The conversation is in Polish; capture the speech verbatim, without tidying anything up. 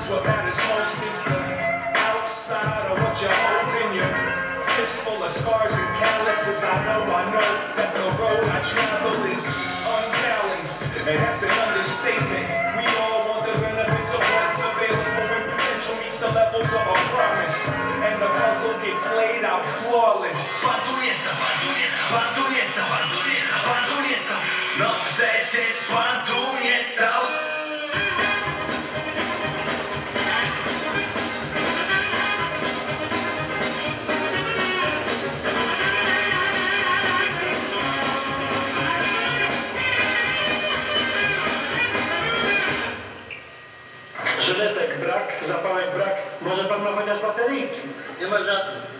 Sometimes what matters most is the outside of what you hold in your fist full of scars and calluses. I know, I know that the road I travel is unbalanced, and that's an understatement. We all want the benefits of what's available when potential meets the levels of a promise, and the puzzle gets laid out flawless. Pan tu jest, pan tu jest, pan tu jest, pan tu jest, pan tu jest. No przecież pan tu nie stał. Żyletek brak, zapałek brak. Może pan ma chociaż bateryjki? Nie ma żadnych.